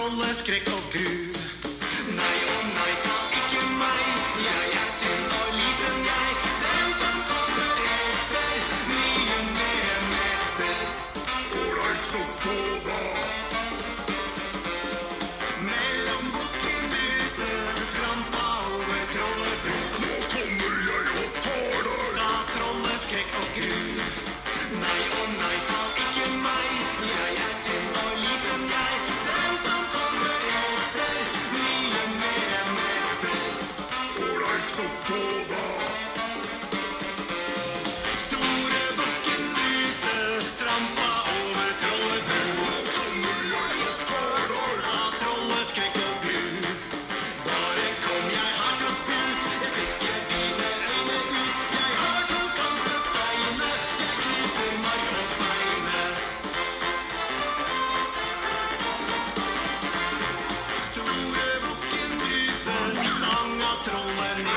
trolleskrekk og gru. Nei og nei, ta ikke meg. Jeg er tynn og liten, jeg. Den som kommer etter, mye mer meter. Ålreit, så på da. Mellom bukken Bruse, trampa over Trollebru. Nå kommer jeg og tar deg. Sa trolleskrekk og gru. Nei og nei, ta ikke meg. Jeg er tynn og liten, jeg. Den som kommer etter, mye mer meter. Ålreit, så på da. Store bukken Bruse, trampa over Trollebru. Nå kommer jeg og tar deg. Sa trolleskrekk og gru. Bare kom, jeg har to spjut. Jeg stikker dine øyne ut. Jeg har to kampesteine. Jeg knuser mark og beine. Store bukken Bruse, stanga trollet ned.